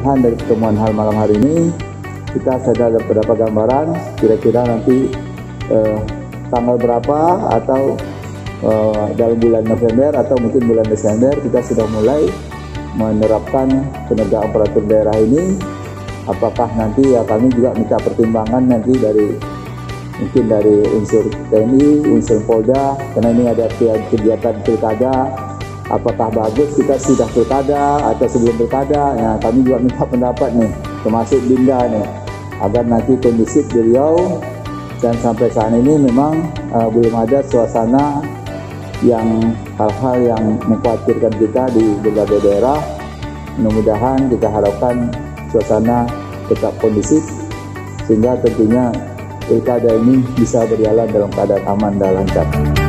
mudah-mudahan dari pertemuan hal malam hari ini kita sudah dapat gambaran kira-kira nanti tanggal berapa atau dalam bulan November atau mungkin bulan Desember kita sudah mulai menerapkan penegakan peraturan daerah ini. Apakah nanti ya kami juga minta pertimbangan nanti mungkin dari unsur TNI, unsur Polda, karena ini ada kegiatan pilkada. Apakah bagus kita sudah pilkada atau sebelum pilkada? Nah, kami juga minta pendapat nih, termasuk Dinda nih, agar nanti kondusif di Riau. Dan sampai saat ini memang belum ada suasana yang hal-hal yang mengkhawatirkan kita di berbagai daerah. Mudah-mudahan kita harapkan suasana tetap kondusif sehingga tentunya pilkada ini bisa berjalan dalam keadaan aman dan lancar.